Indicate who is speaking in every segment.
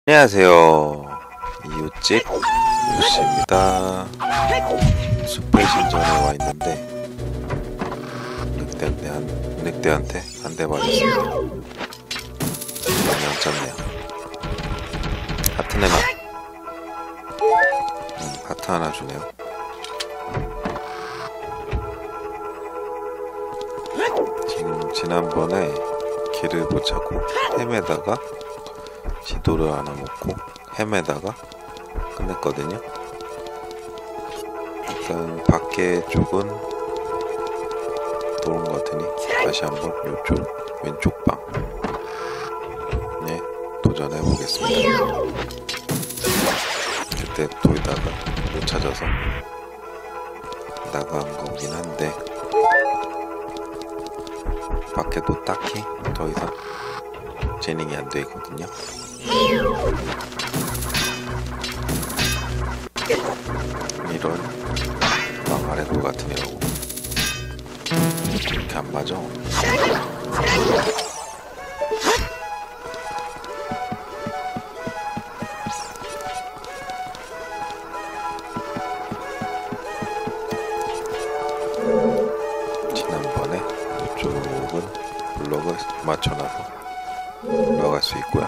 Speaker 1: 안녕하세요. 이웃집 유씨입니다. 숲의 신전에 와 있는데 늑대한테 한 대 맞았습니다. 영양 쪘네요. 하트 내놔. 하트 하나 주네요. 지난번에 길을 못 찾고 헤매다가 지도를 하나 먹고 헤매다가 끝냈거든요. 일단 밖에 쪽은 도는 것 같으니 다시 한번 이쪽 왼쪽 방에 도전해 보겠습니다. 그때 돌다가 못 찾아서 나간 거긴 한데 밖에도 딱히 더 이상 진행이 안 되거든요. 이런 망할 것 같으냐고. 이렇게 안 맞아. 지난번에 이쪽은 블럭을 맞춰놔서 올라갈 수 있고요.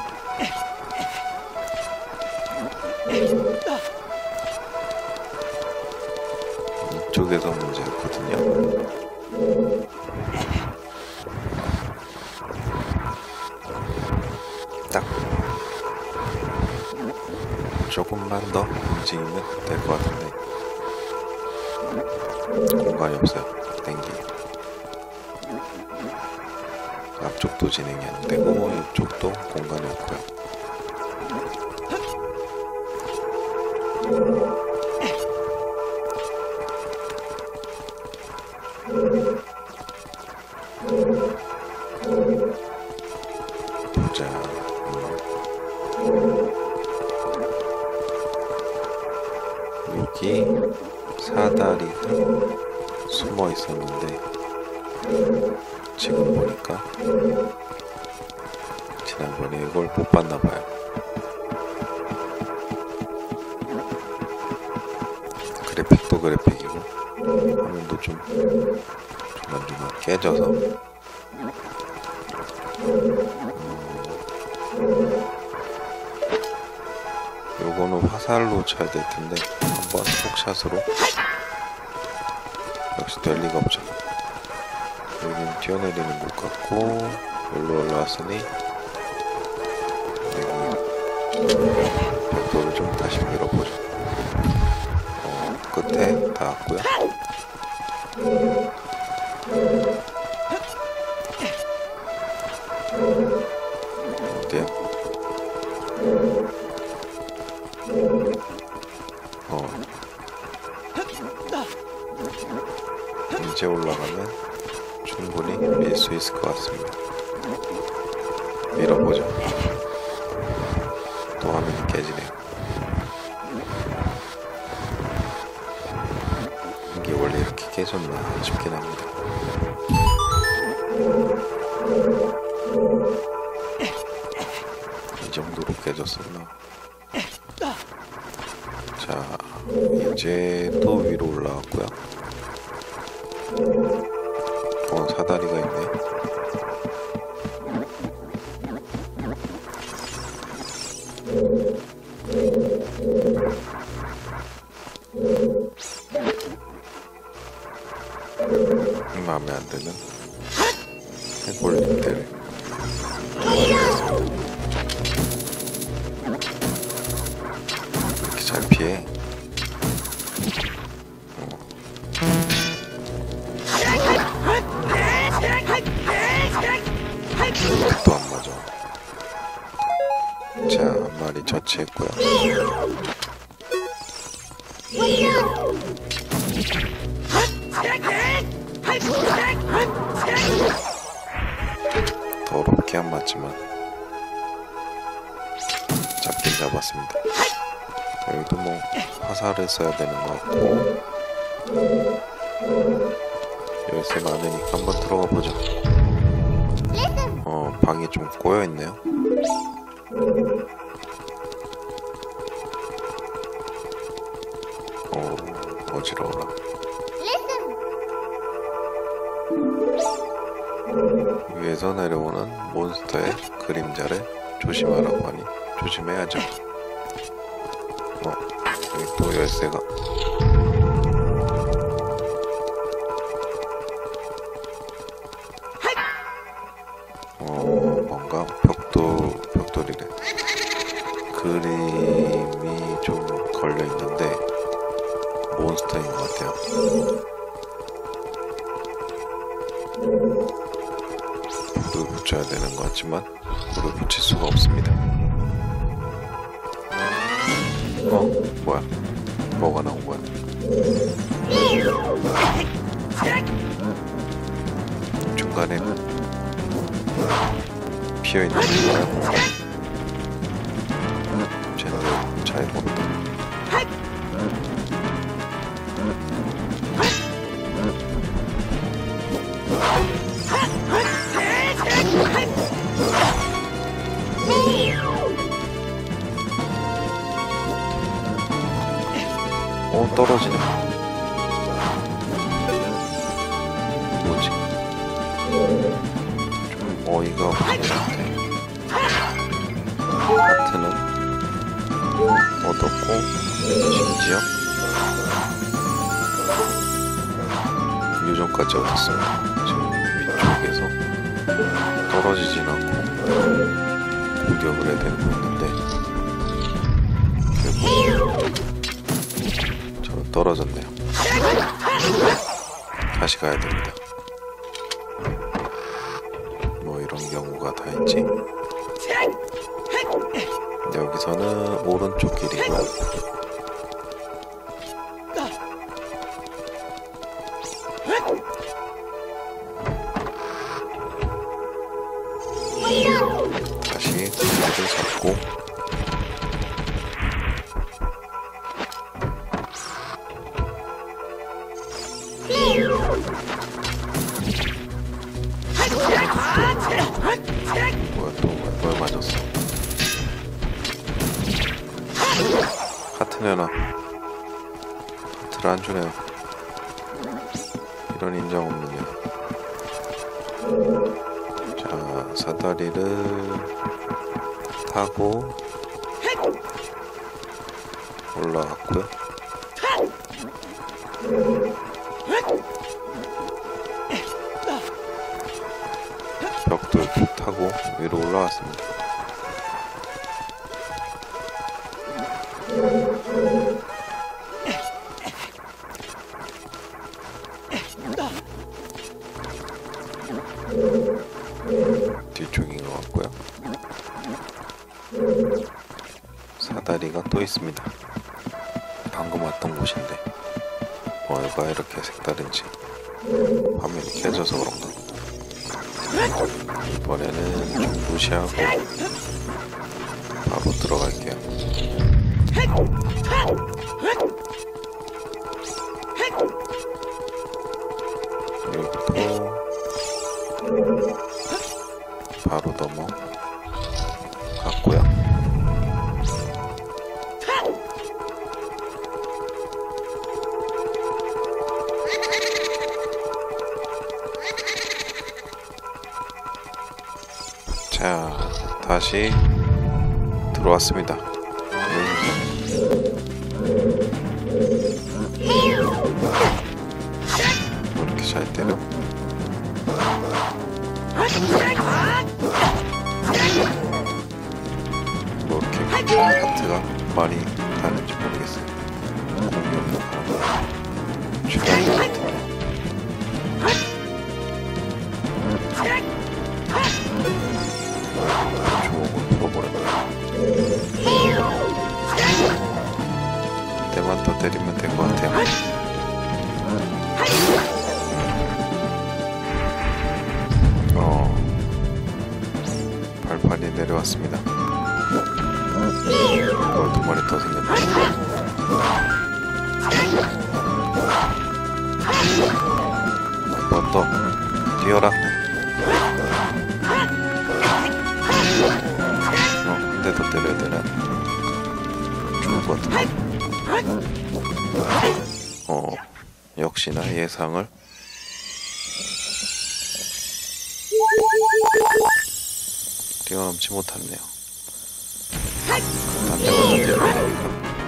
Speaker 1: 이쪽에서 문제였거든요. 딱 조금만 더 움직이면 될 것 같은데 공간이 없어요. 땡기. 앞쪽도 진행이 안 되고 이쪽도 공간이 없고요. 보자. 여기 사다리가 숨어 있었는데 지금 보니까 지난번에 이걸 못 봤나봐요. 그래픽도 그래픽이고 화면도 좀 중간중간 깨져서 요거는 화살로 쳐야 될 텐데 한번 훅샷으로 역시 될 리가 없죠. 여기는 뛰어내리는 것 같고 여기로 올라왔으니 여기 벽돌을 좀 다시 밀어보죠. 끝에 닿았고요. 어디야? 이제 올라가면 충분히 밀 수 있을 것 같습니다. 밀어보죠. 또 화면이 깨지네요. 이게 원래 이렇게 깨졌나 싶긴 합니다. 이 정도로 깨졌었나? 자, 이제 또 위로 올라왔고요. 사다리가 있네. 마음에 안 드는 해골님들 이렇게 잘 피해. 또 안 맞아. 자, 한 마리 처치했고요. 더럽게 안 맞지만 잡긴 잡았습니다. 여기도 뭐 화살을 써야 되는 것 같고 열쇠 많으니까 한번 들어가 보자. 방이 좀 꼬여있네요. 어지러워라. 위에서 내려오는 몬스터의 그림자를 조심하라고 하니 조심해야죠. 여기 또 열쇠가. 뭔가 벽돌이래. 그림이 좀 걸려있는데 몬스터인 것 같아요. 불을 붙여야 되는 것 같지만 불을 붙일 수가 없습니다. 뭐야? 뭐가 나온 거야? 중간에 피어있는 거야? 쟤는 잘 모른다. 떨어지네. 뭐지? 좀 어이가 없는 것 같아. 하트는 얻었고, 심지어 요정까지 얻었어요. 지금 위쪽에서 떨어지진 않고 공격을 해야 되는 거 있는데 결국 저는 떨어졌네요. 다시 가야 됩니다. 뭐 이런 경우가 다 있지. 여기서는 오른쪽 길이고요. 다시 길을 잡고 뭘 맞았어? 하트 내놔. 하트를 안 주네요. 이런 인정 없느냐. 자, 사다리를 타고 올라갔고요. 벽도 타고 위로 올라왔습니다. 뒤쪽인 것 같고요. 사다리가 또 있습니다. 방금 왔던 곳인데 뭐가 이렇게 색다른지. 화면이 깨져서 그런가. 이번에는 좀 무시하고 바로 들어갈게요. 그리고 바로 넘어갔고요. 자, 다시 들어왔습니다. 뭐 이렇게 잘 때려? 뭐 이렇게 하트가 많이 다른지 모르겠어요. 공격도 하나 최강인 것 같은데. 주먹을 풀어버렸다. 때만 더 때리면 될 것 같아요. 발판이 내려왔습니다. 두 마리 더 생겼네. 한 번 더 뛰어라. 한 대 더 때려야 되나? 죽을 것 같은데. 역시나 예상을 뛰어넘지 못했네요. 딴 데가 되니까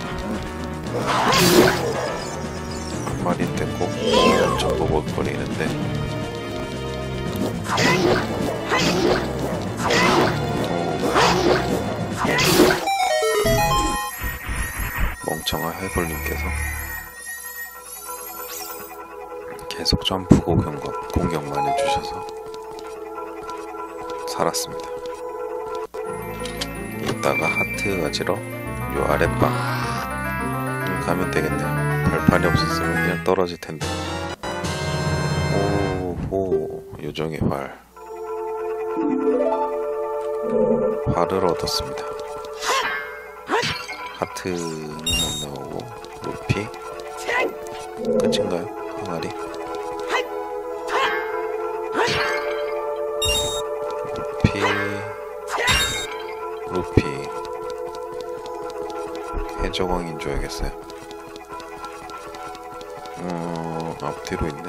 Speaker 1: 한 마리 때 꼭 엄청 버벅거리는데 멍청한 해골님께서 계속 점프 공격만 해주셔서 살았습니다. 이따가 하트 가지러 요 아랫방 가면 되겠네요. 발판이 없었으면 그냥 떨어질 텐데. 오호, 요정의 활을 얻었습니다. 하트는 못 나오고 루피 끝인가요? 항아리 루피 해적왕인 줄 알겠어요. 앞뒤로 있네.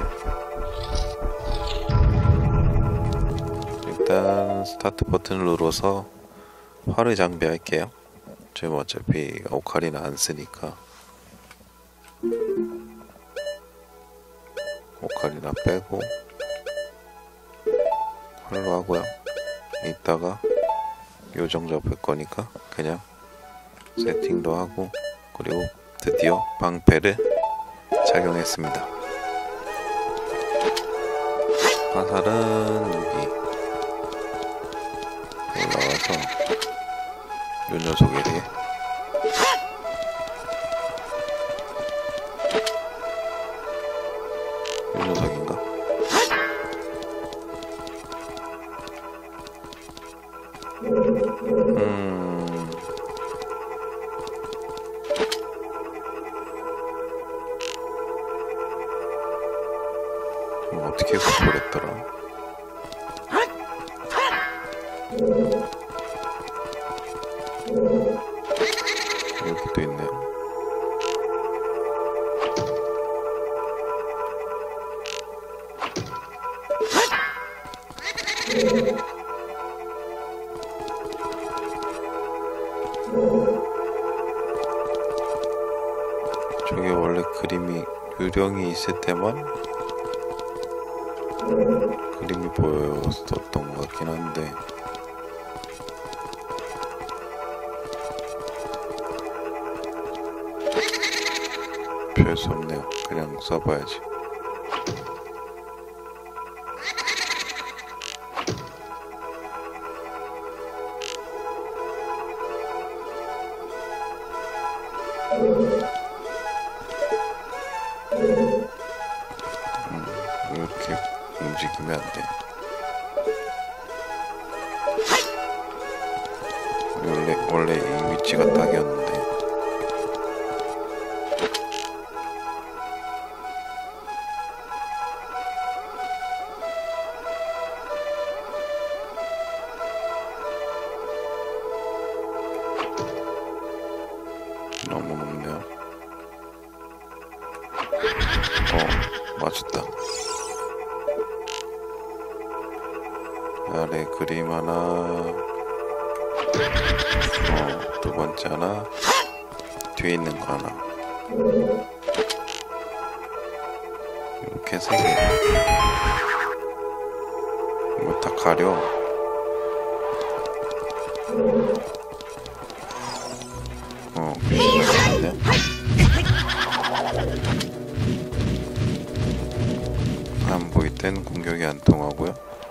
Speaker 1: 일단 스타트 버튼을 눌러서 활을 장비할게요. 지금 어차피 오카리나 안 쓰니까 오카리나 빼고 활로 하고요. 이따가 요정 잡을 거니까 그냥 세팅도 하고, 그리고 드디어 방패를 착용했습니다. 화살은 여기 올라와서 요 녀석에게 요 녀석인가? 어떻게 구별했더라? 여기도 있네요. 저게 원래 그림이 유령이 있을 때만 그림이 보였었던 것 같긴 한데, 별 수 없네요. 그냥 써봐야지. 이렇게 움직이면 안 돼. 원래 이 위치가 딱이었는데. 너무 높네요. 맞았다. 아래 그림 하나, 두 번째 하나, 뒤에 있는 거 하나, 이렇게 세 개. 이거 다 가려. 괜찮네. 안 보일 땐 공격이 안 통하고요.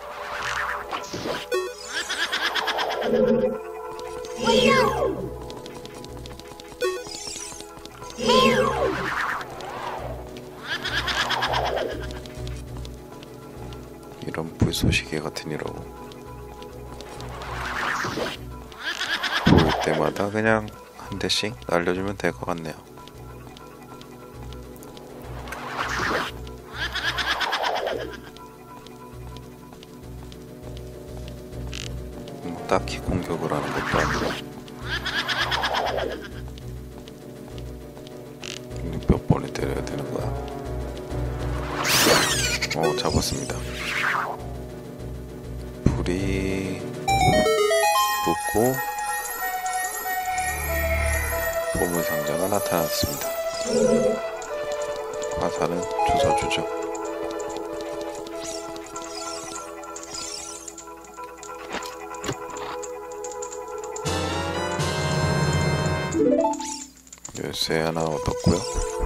Speaker 1: 이런 불쏘시개 같은 이라고 보일 때마다 그냥 한 대씩 날려주면 될 것 같네요. 딱히 공격을 하는 것도 아니고. 몇 번을 때려야 되는 거야? 잡았습니다. 불이 붙고 보물상자가 나타났습니다. 화살은 주워주죠. 열쇠 하나 얻었고요.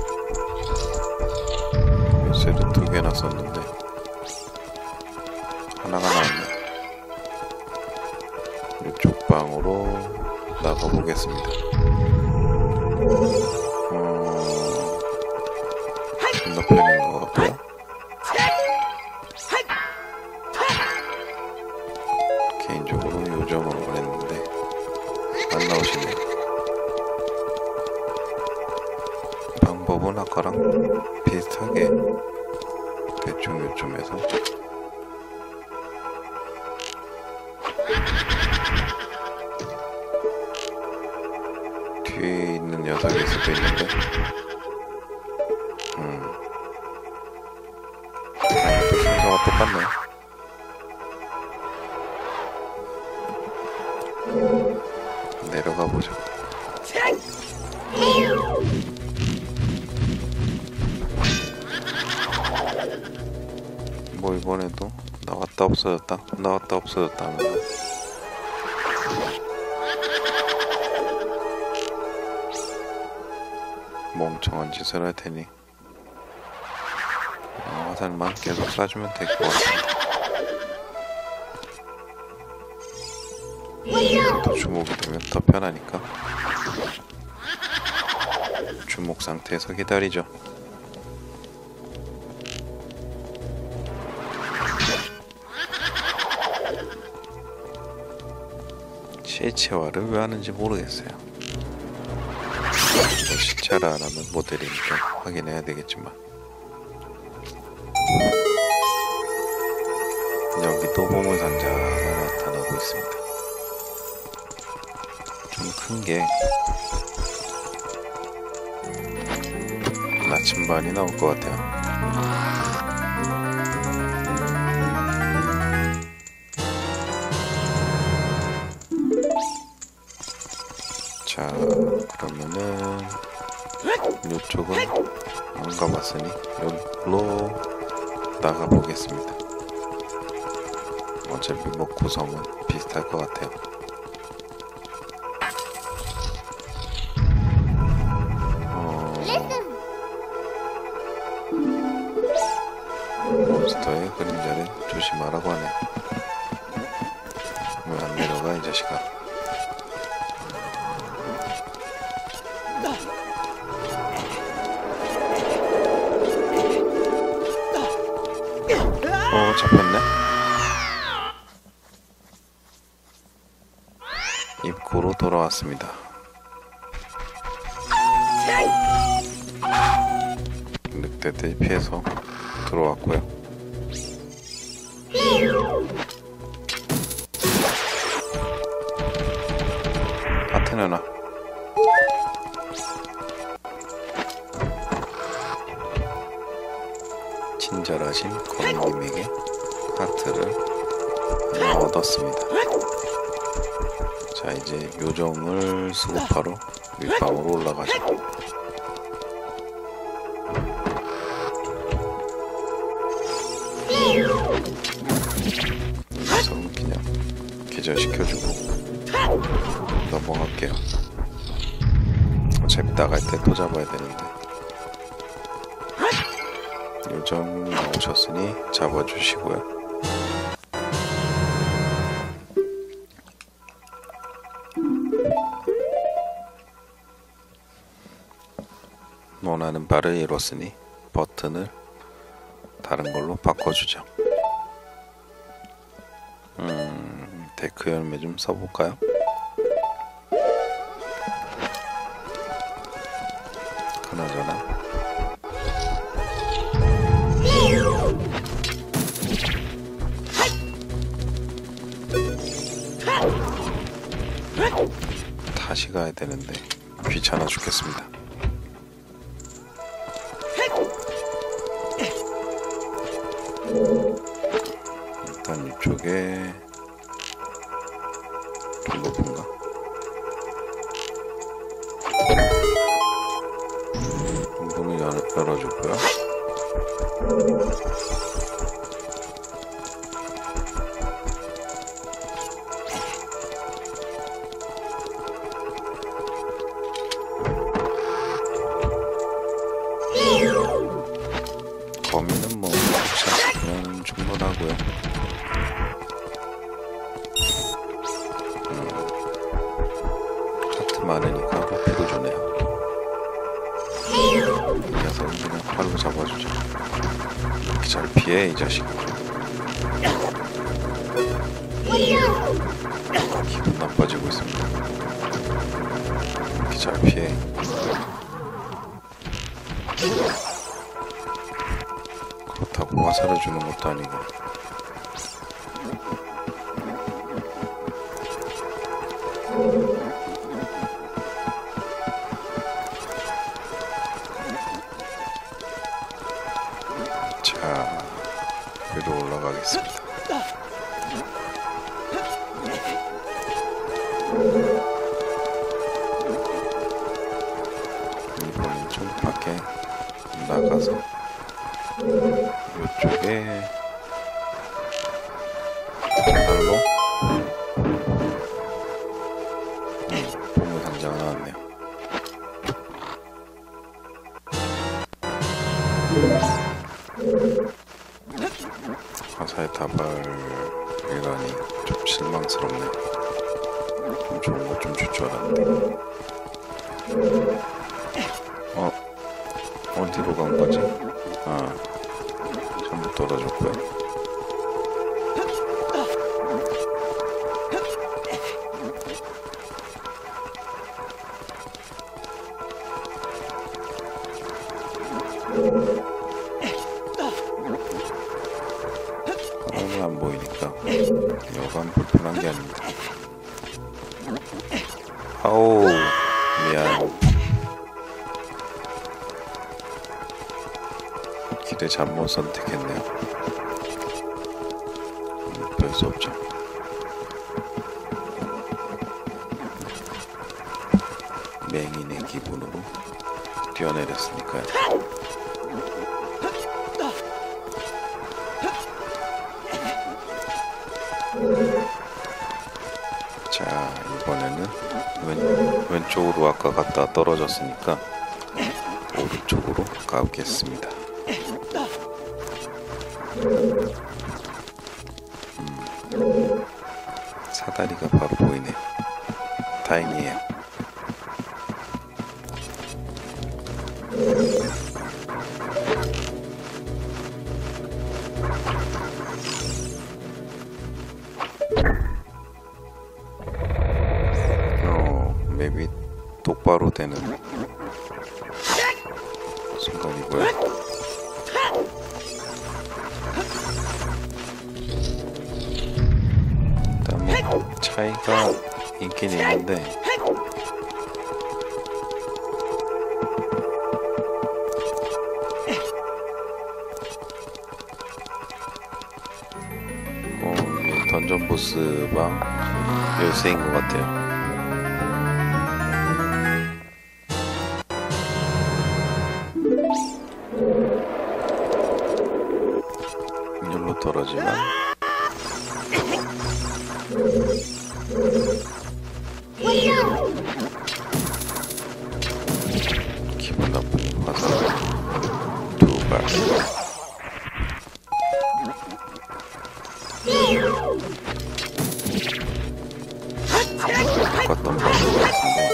Speaker 1: 열쇠를 2개나 썼는데 하나가 나왔네요. 이쪽 방으로 나가보겠습니다. 건너편인 것 같고요. 개인적으로 요점으로 보냈는데 안 나오시네요. 방법은 아까랑 비슷하게 대충 요점에서 뒤에 있는 녀석일 수도 있는데 아무튼 순서가 똑같네. 내려가 보죠. 뭐 이번에도 나왔다 없어졌다 나왔다 없어졌다 하면 멍청한 짓을 할 테니 화살만 계속 쏴주면 될 것 같습니다. 또 주목이 되면 더 편하니까 주목 상태에서 기다리죠. 실체화를 왜 하는지 모르겠어요. 실체를 안 하면 모델이니까 확인해야 되겠지만 여기도 보물상자가 나타나고 있습니다. 좀 큰 게 나침반이 나올 것 같아요. 자, 그러면은 이쪽은 안 가봤으니 여기로 나가보겠습니다. 어차피 뭐 구성은 비슷할 것 같아요. 몬스터의 그림자를 조심하라고 하네. 왜 안 내려가 이 자식아. 잡혔네. 입구로 돌아왔습니다. 늑대들 피해서 들어왔고요. 아테네나 친절하신 거미님에게 하트를 하나 얻었습니다. 자, 이제 요정을 수급하러 윗방으로 올라가죠. 여기서 그냥 기절시켜주고 넘어갈게요. 어차피 나갈 때 또 잡아야 되는데 요정 나오셨으니 잡아주시고요. 원하는 바를 이뤘으니 버튼을 다른 걸로 바꿔주죠. 데크 열매 좀 써볼까요? 그나저나 다시 가야 되는데 귀찮아 죽겠습니다. 이쪽에 좀 높은가? 문을 열어주고요. 거미는 뭐 샷이면 충분하고요. 하트 많으니까 호피도 주네요. 이 녀석은 그냥 팔로 잡아주죠. 이렇게 잘 피해 이 자식. 기분 나빠지고 있습니다. 이렇게 잘 피해. 그렇다고 화살을 주는 것도 아니고. 자, 위로 올라가겠습니다. 이번엔 좀 밖에 나가서 이쪽에 달로 보물 상자가 나왔네요. 화살 다발이라니 좀 실망스럽네요. 좀 좋은 거 좀 줄 줄 알았는데. 어디로 간 거지? 아, 전부 떨어졌고요. 사람이 안 보이니까 여간 불편한 게 아닙니다. 아우, 미안. 길을 잘못 선택했네요. 별 수 없죠. 맹인의 기분으로 뛰어내렸으니까요. 자, 이번에는 왼쪽으로 아까 갔다 떨어졌으니까 오른쪽으로 가보겠습니다. 사다리가 바로 보이네요. 다행이에요. 맵이 똑바로 되는 순간이고요. 일단 뭐 차이가 있긴 있는데 이 던전 보스방 열쇠인 것 같아요. 이리로 떨어지면 기분 나쁜 화살 두 발. 똑같던 방법 같은데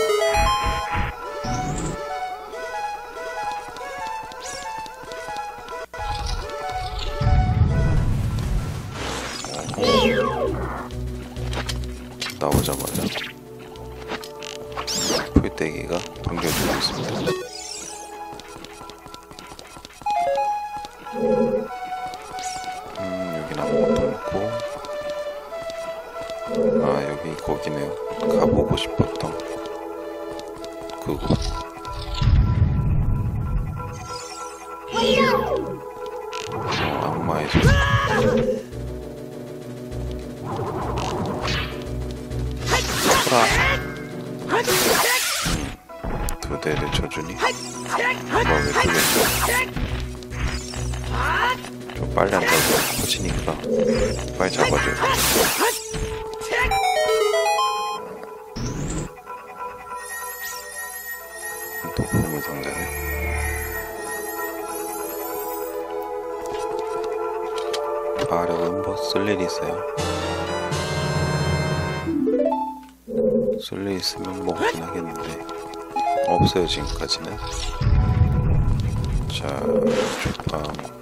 Speaker 1: 나오자마자 풀떼기가 당겨주고 있습니다. 여긴 아무것도 없고, 아, 여기 거기네요. 가보고 싶었던 그곳. 악마의 소 대대 쳐주니? 뭐가 왜 뚫렸어? 좀 빨리 한다고 커지니까 빨리 잡아줘요. 또 보물 상자네. 마력은 뭐 쓸 일 있어요? 쓸 일 있으면 먹긴 하겠는데 없어요 지금까지는. 자, 족방.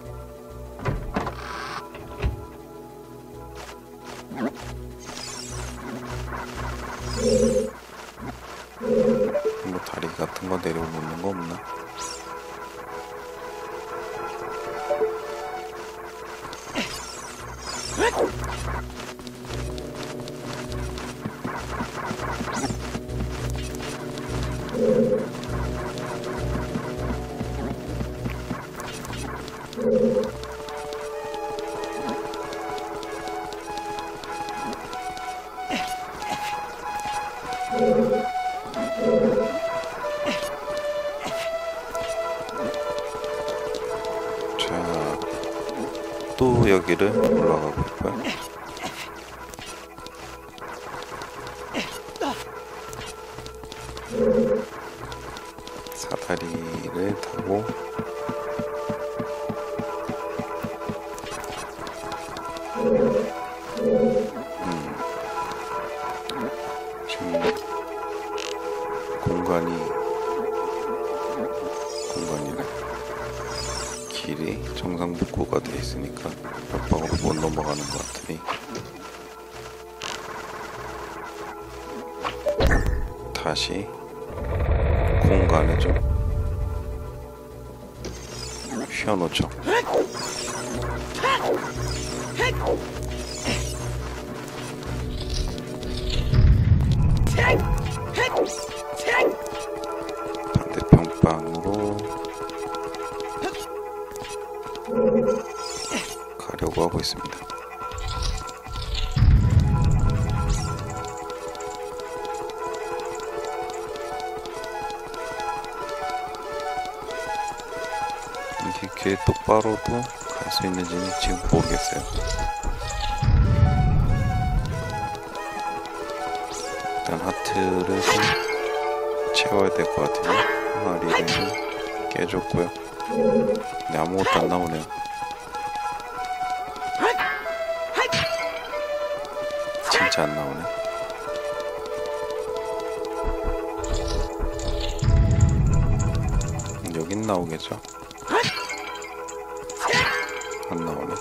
Speaker 1: 뭐 다리 같은 거 내려놓는 거 없나? 자, 또 여기를 올라가 볼까요? 사다리를 타고 지금 공간이래. 길이 정상복구가 돼 있으니까 옆방으로 못 넘어가는 것 같으니 다시 공간에 좀 휘어놓죠. 반대편 방으로 가려고 하고 있습니다. 이게 길 똑바로도 갈 수 있는지는 지금 모르겠어요. 일단 하트를 좀 채워야 될 것 같아요. 항아리를 좀 깨줬고요. 근데 아무것도 안 나오네요. 진짜 안 나오네. 여긴 나오겠죠? 안 나오네.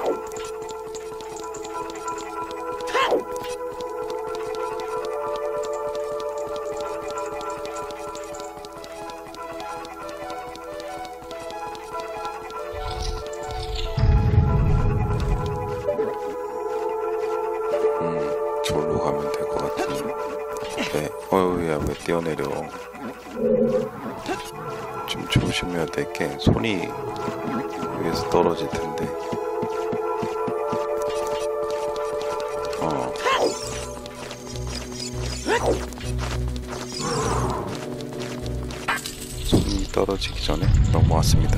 Speaker 1: 저기로 가면 될 것 같은데. 어휴, 야, 왜 뛰어내려. 좀 조심해야 될 게 손이 위에서 떨어질 텐데. 손이 떨어지기 전에 넘어왔습니다.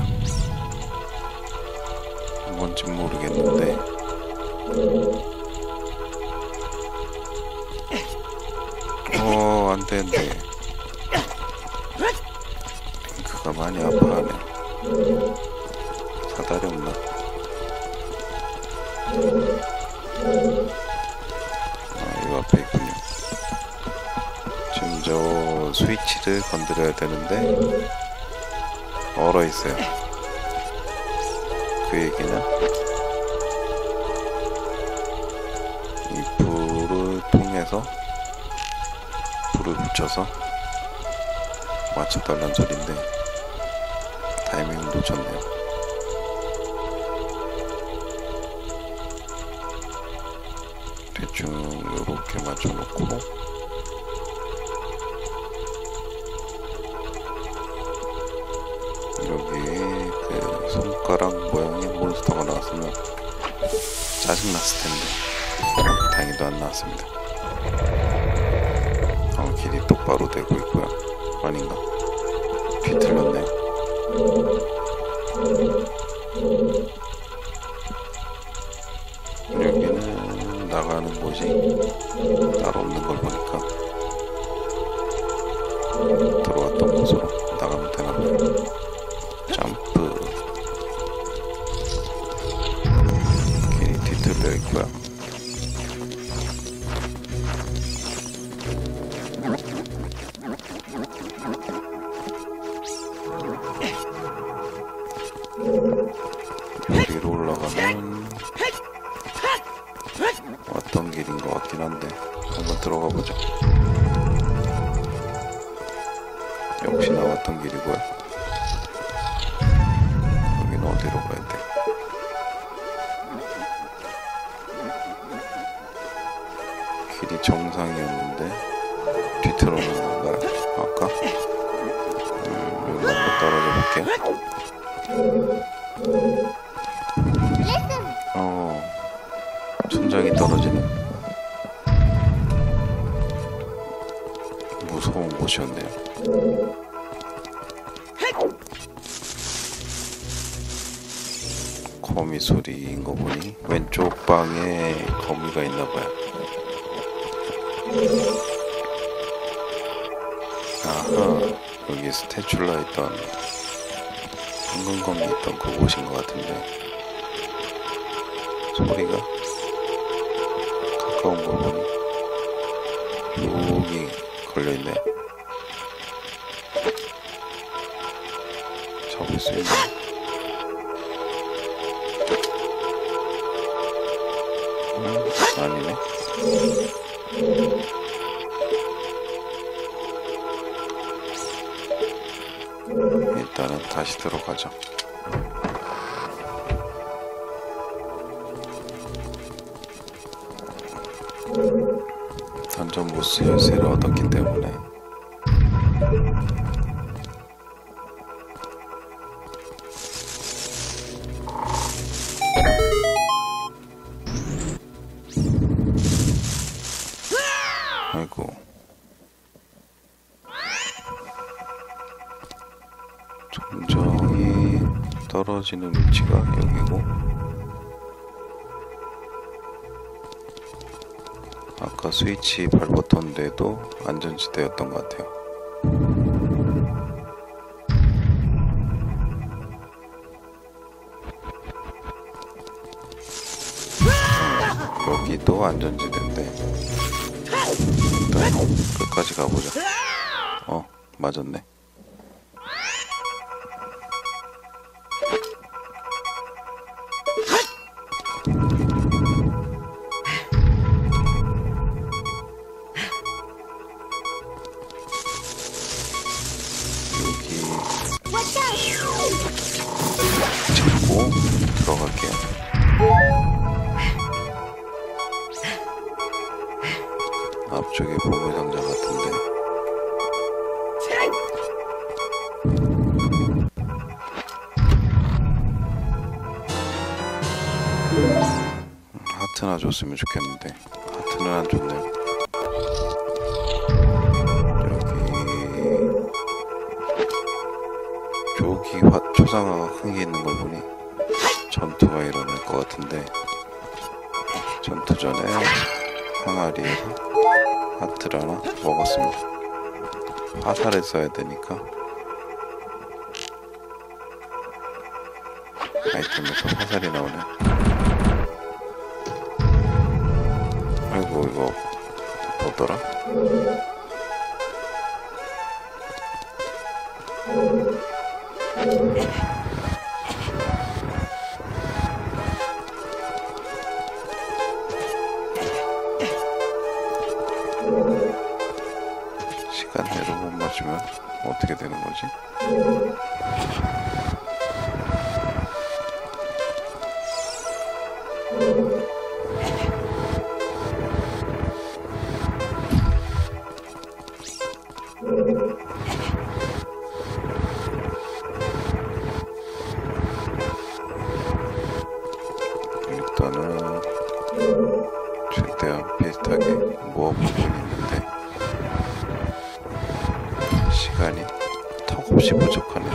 Speaker 1: 뭔지 모르겠는데. 안 되는데. 링크가 많이 아파하네. 사다리 없나? 이 앞에 있군요. 지금 저 스위치를 건드려야 되는데 얼어 있어요. 그 얘기는 이 불을 통해서 불을 붙여서 맞춰달란 소린데 타이밍을 놓쳤네요. 대충 요렇게 맞춰놓고 여기 그 손가락 모양의 몬스터가 나왔으면 짜증났을 텐데 다행히도 안 나왔습니다. 길이 똑바로 되고 있고요. 아닌가? 틀렸네. 여기는 나가는 곳이 따로 없는 걸 보니까 들어왔던 곳으로 나가면 되나봐요. 점프. 길이 뒤틀려 있고요. 위로 올라가면 왔던 길인 것 같긴 한데 한번 들어가 보자. 역시 나왔던 길이고요. 여기는 어디로 가야 돼? 길이 정상이었는데 뒤틀어놓은 건가요? 아까? 여기 한번 떨어져 볼게요. 천장이 떨어지는 무서운 곳이었네요. 거미 소리인 거 보니 왼쪽 방에 거미가 있나봐요. 아하, 여기 스태츄라 있던 황금 거미 있던 그곳인 것 같은데 소리가 가까운 거 보니 여기 걸려있네. 잡을 수 있나? 아니네. 일단은 다시 들어가자. 던전 보스 열쇠를 얻었기 때문에 아이고 점정이 떨어지는 위치가 여기고 아까 스위치 밟았던 데도 안전지대였던 것 같아요. 여기도 안전지대인데 일단 끝까지 가보자. 맞았네. 잡고 들어갈게요. 앞쪽에 보물상자 같은데 하트나 줬으면 좋겠는데 하트는 안 줬네요. 여기 초상화가 흥이 있는 걸 보니 전투가 일어날 것 같은데 전투 전에 항아리에서 하트를 하나 먹었습니다. 화살을 써야 되니까 아이템에서 화살이 나오네. 아이고 이거 뭐더라? 시간대로 못 맞추면 어떻게 되는 거지? 일단은 최대한 비슷하게 모아보고 있는데 시간이 턱없이 부족하네.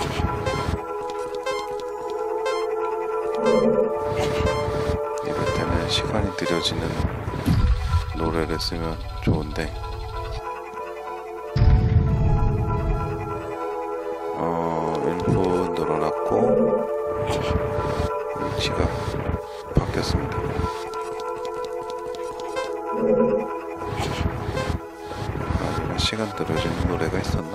Speaker 1: 이럴 때는 시간이 느려지는 노래를 쓰면 좋은데 인풋 늘어났고 위치가 바뀌었습니다. 아니면 시간 늘어지는 노래가 있었나?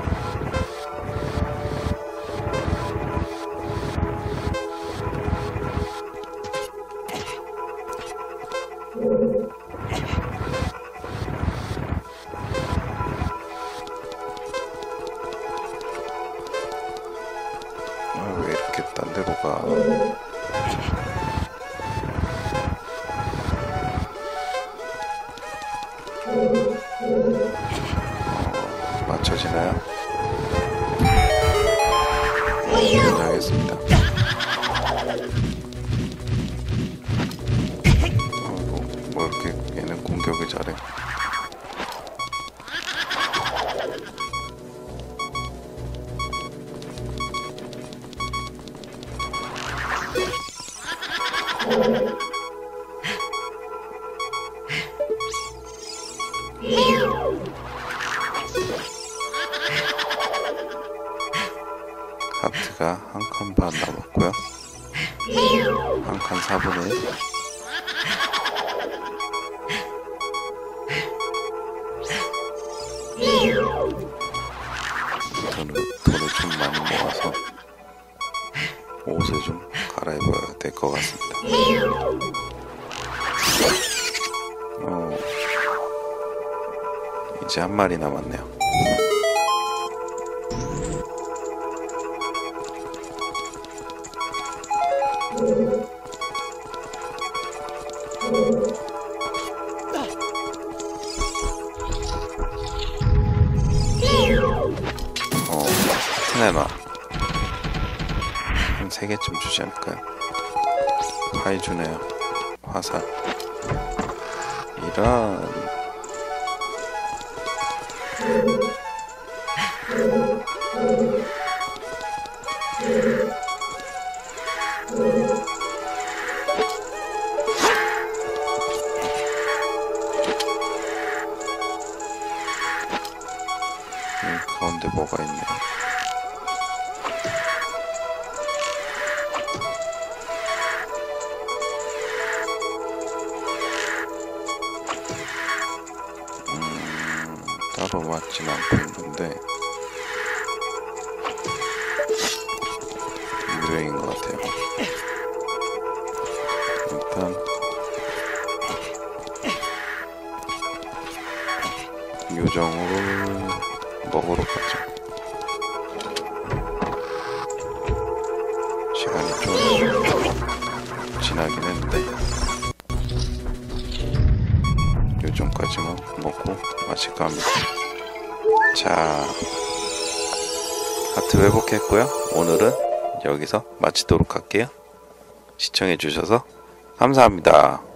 Speaker 1: 왜 이렇게 딴 데로 가? 맞춰지나요? 하겠습니다. 뭐 이렇게 얘는 공격을 잘해. 하트가 한 칸 반 남았고요. 한 칸 4분의 1. 돈을 좀 많이 모아서 옷을 좀 갈아입어야 될 것 같습니다. 이제 한 마리 남았네요. 스네마 한 3개쯤 주지 않을까요? 화이 주네요. 화살. 이런. 가운데 뭐가 있네. 따로 맞진 않고 있는데 유령인 것 같아요. 일단 요정으로 먹으러 가죠. 시간이 좀 지나긴 했는데 요정까지만 먹고 마실까 합니다. 자, 하트 회복했고요. 오늘은 여기서 마치도록 할게요. 시청해주셔서 감사합니다.